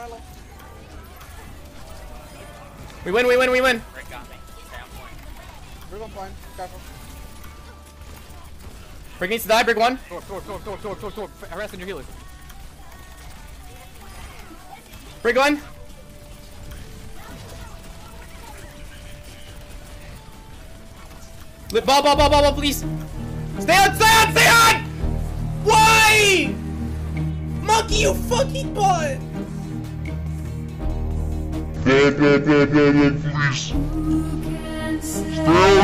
We win, we win, we win. Rick got me. Okay, I'm fine. We're going fine. Careful. Brick needs to die, Brick one. Torque. Harassing your healers. Brick one. Ball, please. Stay on! Why? Monkey, you fucking butt! Please. Stay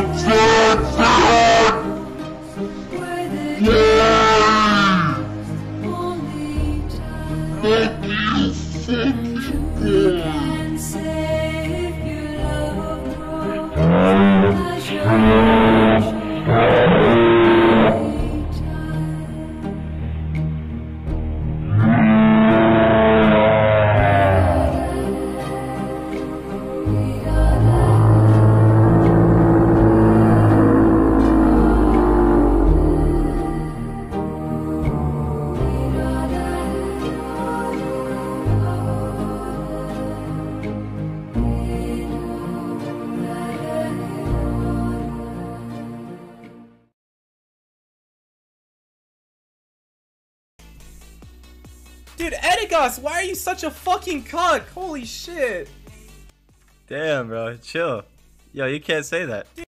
Dude, Edegos, why are you such a fucking cuck? Holy shit. Damn, bro, chill. Yo, you can't say that.